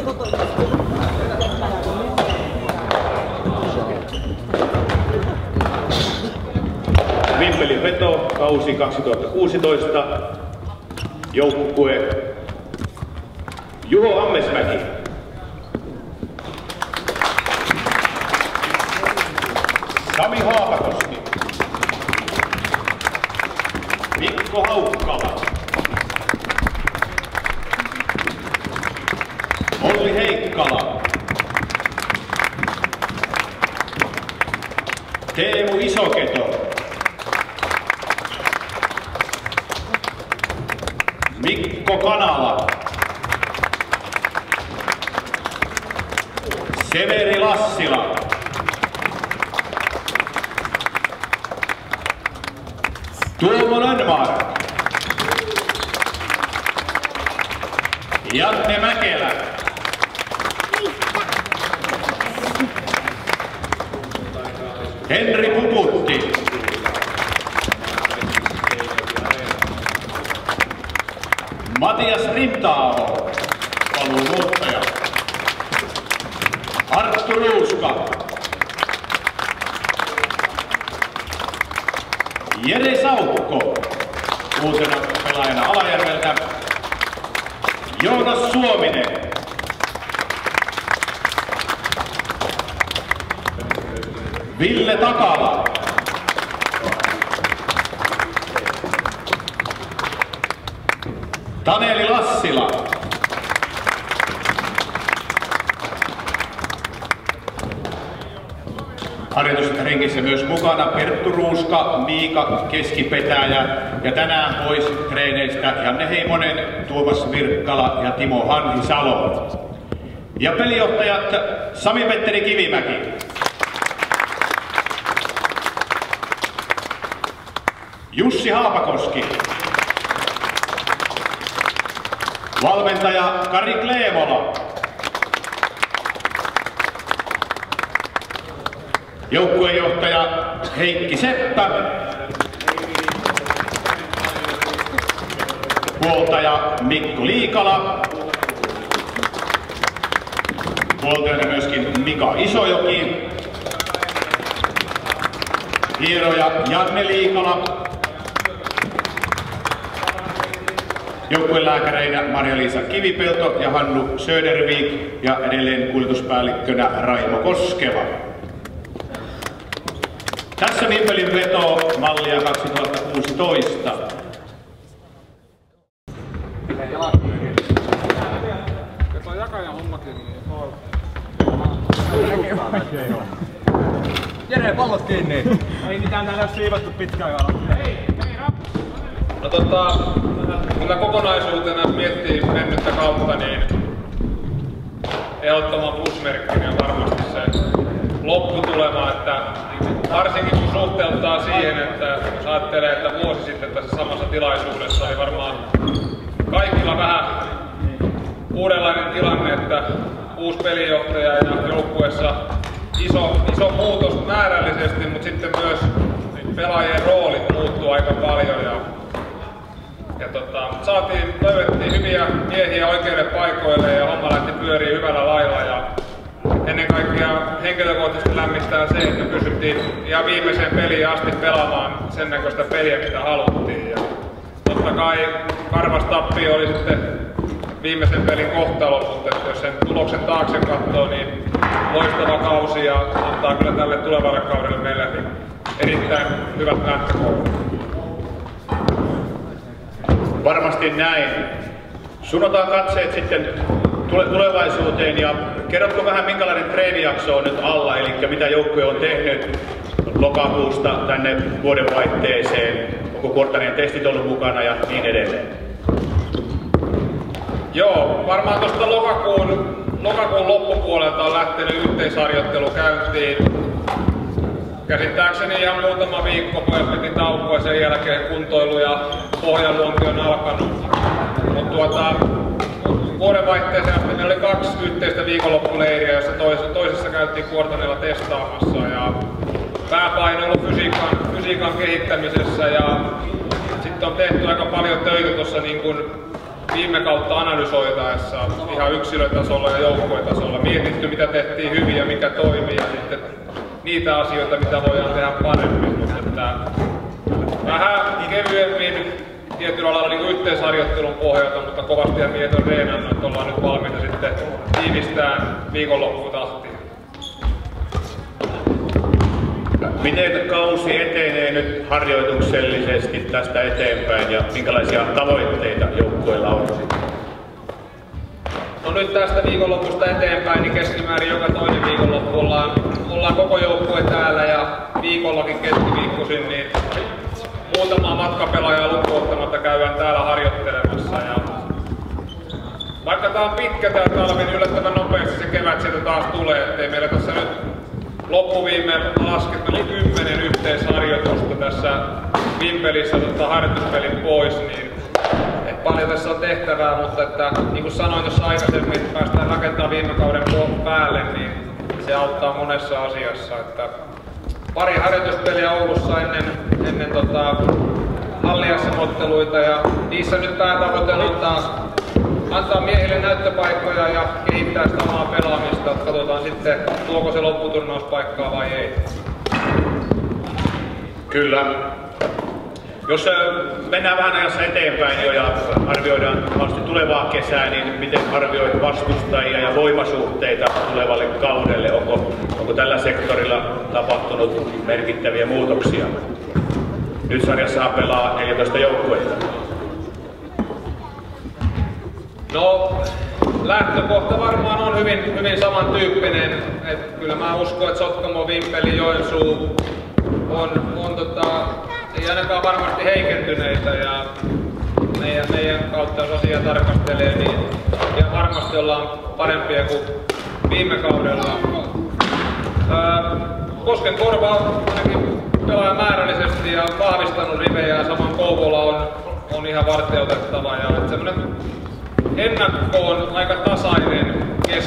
Vimpelin veto, kausi 2016, joukkue Juho Ammesmäki. Sami Haapakoski. Mikko Haukkala. Olli Heikkala. Teemu Isoketo. Mikko Kanala. Severi Lassila. Tuomo Lönnmark. Janne Mäkelä. Henri Puputti. Matias Rinta-aho, paluumuuttaja. Arttu Ruuska. Jere Saukko, uutena pelaajana Alajärveltä. Joonas Suominen. Ville Takala. Taneli Lassila. Harjoitusrenkissä myös mukana Perttu Ruuska, Miika Keskipetäjä ja tänään pois treeneistä Janne Heimonen, Tuomas Virkkala ja Timo Hanhisalo. Ja pelijohtajat Sami-Petteri Kivimäki. Jussi Haapakoski. Valmentaja Kari Kleevola. Joukkuejohtaja Heikki Seppä. Huoltaja Mikko Liikala. Huoltajana myöskin Mika Isojoki. Hieroja Janne Liikala. Joukkuelääkäreinä Marja-Liisa Kivipelto ja Hannu Södervik ja edelleen kuljetuspäällikkönä Raimo Koskeva. Tässä Vimpelin veto mallia 2016. Jere, pallot kiinni! Ei mitään täällä ole siivattu pitkään aikaa. No kyllä kokonaisuutena miettii mennyttä kautta, niin ehdottoman plusmerkkinen on varmasti se lopputulema, että varsinkin kun suhteuttaa siihen, että jos ajattelee, että vuosi sitten tässä samassa tilaisuudessa oli varmaan kaikilla vähän uudenlainen tilanne, että uusi pelijohtaja ja joukkueessa iso muutos määrällisesti, mutta sitten myös pelaajien roolit muuttuu aika paljon ja löydettiin hyviä miehiä oikeille paikoille ja homma lähti pyörii hyvällä lailla ja ennen kaikkea henkilökohtaisesti lämmittää se, että pystyttiin ihan viimeiseen peliin asti pelaamaan sen näköistä peliä mitä haluttiin ja totta kai karvas tappio oli sitten viimeisen pelin kohtalo, mutta jos sen tuloksen taakse katsoo, niin loistava kausi ja antaa kyllä tälle tulevalle kaudelle meille erittäin hyvät lähtökohdat. Varmasti näin. Suunnataan katseet sitten tulevaisuuteen ja kerrotko vähän minkälainen treenijakso on nyt alla, eli mitä joukkue on tehnyt lokakuusta tänne vuodenvaihteeseen, onko Korttaneen testit ollut mukana ja niin edelleen? Joo, varmaan tuosta lokakuun loppupuolelta on lähtenyt yhteisharjoittelu käyntiin. Käsittääkseni ihan muutama viikko pojat piti taukoa ja sen jälkeen kuntoilu ja pohjaluonti on alkanut. Mutta vuodenvaihteeseen asti meillä oli 2 yhteistä viikonloppuleiriä, jossa toisessa käytiin Kuortaneella testaamassa. Ja pääpaino on ollut fysiikan kehittämisessä ja sitten on tehty aika paljon töitä tuossa niin kuin viime kautta analysoitaessa ihan yksilötasolla ja joukkuetasolla mietitty, mitä tehtiin hyvin ja mikä toimii, ja sitten niitä asioita, mitä voidaan tehdä paremmin. Että vähän kevyemmin tietyllä lailla niin yhteisharjoittelun pohjalta, mutta kovasti ja mietin reenannut, että ollaan nyt valmiita sitten tiivistään viikonlopputahtia. Miten kausi etenee nyt harjoituksellisesti tästä eteenpäin ja minkälaisia tavoitteita joukkueella on? No nyt tästä viikonlopusta eteenpäin niin keskimäärin joka toinen viikonloppu ollaan koko joukkue täällä, ja viikollakin keskiviikkoisin niin muutamaa matkapelaajaa lukuun ottamatta käydään täällä harjoittelemassa. Ja vaikka tää on pitkä tää talvi, niin yllättävän nopeasti se kevät sieltä taas tulee, ettei meillä tässä nyt loppuviimeen laskettu 10 yhteisharjoitusta tässä Vimpelissä harjoituspelin pois, niin paljon tässä on tehtävää, mutta että, niin kuin sanoin tuossa aikaisemmin, että päästään rakentamaan viime kauden päälle, niin se auttaa monessa asiassa. Että pari harjoituspeliä Oulussa ennen Halliassa-otteluita, ja niissä nyt päätavoite on antaa miehille näyttöpaikkoja ja kehittää sitä omaa pelaamista. Katsotaan sitten, tuoko se lopputurnauspaikkaa vai ei. Kyllä. Jos mennään vähän ajassa eteenpäin jo ja arvioidaan vasta tulevaa kesää, niin miten arvioit vastustajia ja voimasuhteita tulevalle kaudelle? Onko tällä sektorilla tapahtunut merkittäviä muutoksia? Nyt sarjassa pelaa 14 joukkuetta. No, lähtökohta varmaan on hyvin samantyyppinen. Kyllä mä uskon, että Sotkamo, Vimpeli, Joensuu on ei ainakaan varmasti heikentyneitä, ja meidän kautta jos asiaa tarkastelee, niin ja varmasti ollaan parempia kuin viime kaudella. Koskenkorva on ainakin pelaajamäärällisesti ja vahvistanut rivejä, ja samoin Kouvola on ihan varteutettava, ja semmoinen ennakkoon aika tasainen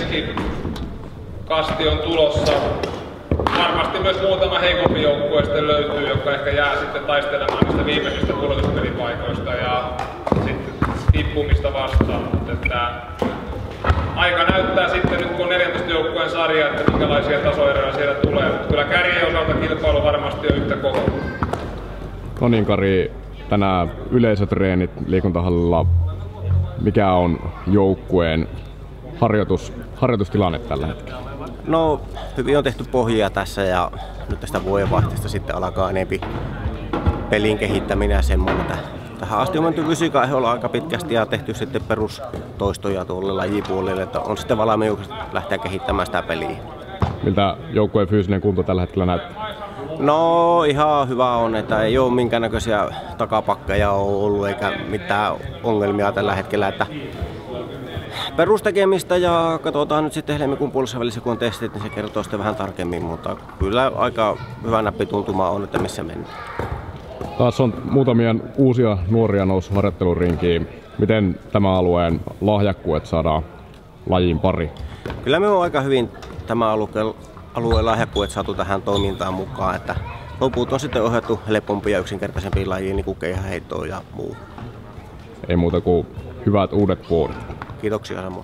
keskikasti on tulossa. Varmasti myös muutama heikompi joukkue sitten löytyy, joka ehkä jää sitten taistelemaan niistä viimeisistä pudotuspelipaikoista ja sitten tippumista vastaan. Mutta aika näyttää sitten nyt, kun on 14 joukkueen sarja, että minkälaisia tasoeroja siellä tulee. Mutta kyllä kärjen osalta kilpailu varmasti on yhtä kova. No niin, Kari, tänään yleisötreenit liikuntahallilla. Mikä on joukkueen harjoitustilanne tällä hetkellä? No, hyvin on tehty pohjia tässä, ja nyt tästä vuodenvaihteesta sitten alkaa enempi pelin kehittäminen ja semmoinen. Tähän asti on menty fysiikka-ehdolla aika pitkästi ja tehty sitten perustoistoja tuolle lajipuolelle, että on sitten valmiukset lähteä kehittämään sitä peliä. Miltä joukkueen fyysinen kunto tällä hetkellä näyttää? No, ihan hyvä on, että ei ole minkäännäköisiä takapakkeja ollut eikä mitään ongelmia tällä hetkellä. Että perustekemistä, ja katsotaan nyt sitten helmikuun puolessa välissä, kun on testit, niin se kertoo sitten vähän tarkemmin, mutta kyllä aika hyvä näppituntuma on, että missä mennään. Taas on muutamia uusia nuoria noussut harjoittelurinkiin. Miten tämä alueen lahjakkuet saadaan lajiin pari? Kyllä me on aika hyvin tämä alueen lahjakkuet saatu tähän toimintaan mukaan, että loput on sitten ohjattu helpompia ja yksinkertaisempiin lajiin, niin kuin keihäheittoon ja muu. Ei muuta kuin hyvät uudet puolet. Kiitoksia samoin.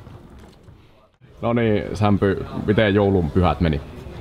No niin, Sämpy, miten joulunpyhät meni?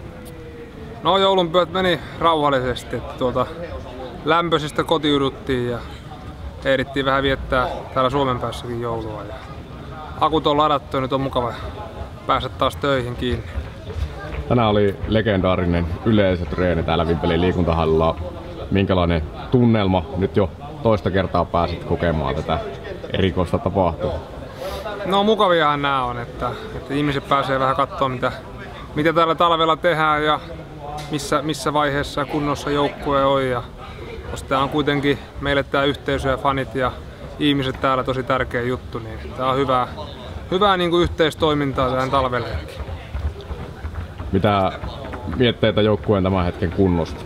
No, joulunpyhät meni rauhallisesti. Lämpöisistä kotiuduttiin ja ehdittiin vähän viettää täällä Suomen päässäkin joulua. Ja akut on ladattu ja nyt on mukava päästä taas töihin kiinni. Tänään oli legendaarinen yleisötreeni täällä Vimpelin liikuntahallilla. Minkälainen tunnelma? Nyt jo toista kertaa pääsit kokemaan tätä erikoista tapahtumaa. No, mukaviahan nämä on, että ihmiset pääsee vähän katsoa mitä täällä talvella tehdään ja missä vaiheessa kunnossa joukkue on. Ja tämä on kuitenkin meille tämä yhteisö ja fanit ja ihmiset täällä tosi tärkeä juttu, niin tämä on hyvää niin kuin yhteistoimintaa tähän talvellekin. Mitä mietteitä joukkueen tämän hetken kunnosta?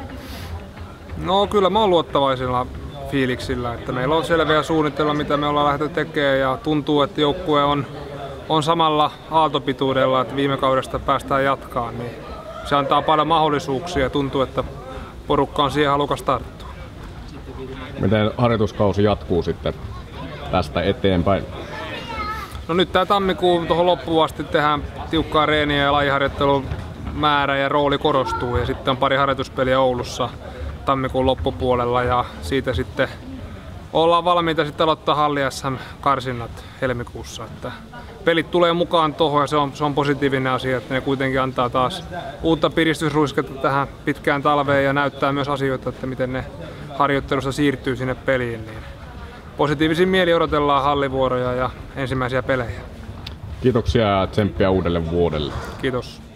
No, kyllä mä oon luottavaisilla fiiliksillä, että meillä on selviä suunnitelma, mitä me ollaan lähdetty tekemään, ja tuntuu, että joukkue on samalla aaltopituudella, että viime kaudesta päästään jatkaan, niin se antaa paljon mahdollisuuksia ja tuntuu, että porukka on siihen halukas tarttua. Miten harjoituskausi jatkuu sitten tästä eteenpäin? No nyt tää tammikuun tuohon loppuun asti tehdään tiukkaa reeniä ja lajiharjoittelun määrä ja rooli korostuu. Ja sitten on pari harjoituspeliä Oulussa tammikuun loppupuolella ja siitä sitten ollaan valmiita sitten aloittaa Halli SM-karsinnat helmikuussa. Että pelit tulee mukaan tuohon ja se on positiivinen asia, että ne kuitenkin antaa taas uutta piristysruisketta tähän pitkään talveen ja näyttää myös asioita, että miten ne harjoittelusta siirtyy sinne peliin. Niin positiivisin mieli odotellaan hallivuoroja ja ensimmäisiä pelejä. Kiitoksia ja tsemppiä uudelle vuodelle. Kiitos.